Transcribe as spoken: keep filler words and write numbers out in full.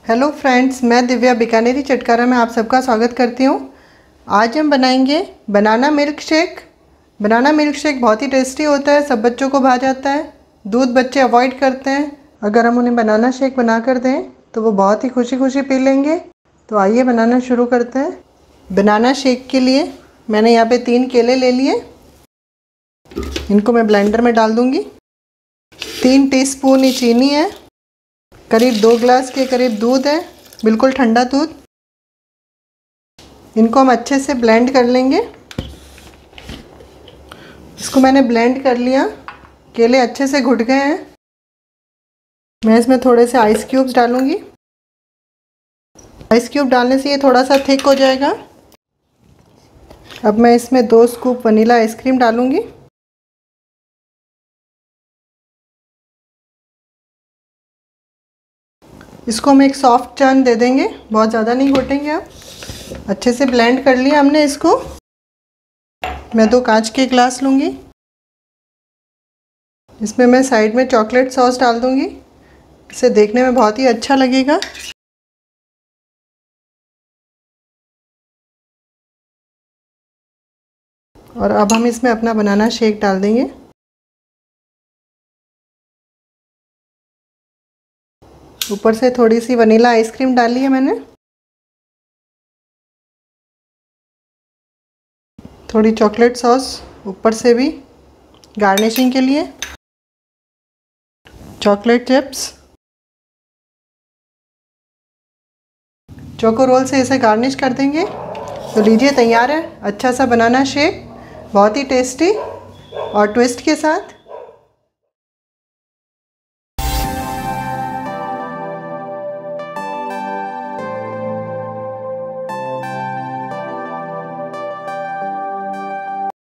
Hello friends, मैं दिव्या बीकानेरी चटकारा में आप सबका स्वागत करती हूँ। आज हम बनाएंगे banana milk shake. Banana milk shake बहुत ही टेस्टी होता है, सब बच्चों को भा जाता है। दूध बच्चे अवॉइड करते हैं, अगर हम उन्हें बनाना शेक बना कर दें तो वो बहुत ही खुशी खुशी पी लेंगे। तो आइए बनाना शुरू करते हैं। बनाना शेक के लिए मैंने यहाँ पे तीन केले ले लिए, इनको मैं ब्लेंडर में डाल दूँगी। तीन टीस्पून ही चीनी है, करीब दो गिलास के करीब दूध है, बिल्कुल ठंडा दूध। इनको हम अच्छे से ब्लेंड कर लेंगे। इसको मैंने ब्लेंड कर लिया, केले अच्छे से घुट गए हैं। मैं इसमें थोड़े से आइस क्यूब्स डालूंगी। आइस क्यूब डालने से ये थोड़ा सा थिक हो जाएगा। अब मैं इसमें दो स्कूप वनीला आइसक्रीम डालूंगी। इसको हम एक सॉफ्ट चर्न दे देंगे, बहुत ज़्यादा नहीं घोटेंगे। आप अच्छे से ब्लेंड कर लिया हमने इसको। मैं दो कांच के ग्लास लूँगी, इसमें मैं साइड में चॉकलेट सॉस डाल दूँगी, इससे देखने में बहुत ही अच्छा लगेगा। और अब हम इसमें अपना बनाना शेक डाल देंगे। ऊपर से थोड़ी सी वनीला आइसक्रीम डाली है मैंने, थोड़ी चॉकलेट सॉस ऊपर से भी गार्निशिंग के लिए, चॉकलेट चिप्स, चोको रोल से इसे गार्निश कर देंगे। तो लीजिए, तैयार है अच्छा सा बनाना शेक, बहुत ही टेस्टी और ट्विस्ट के साथ।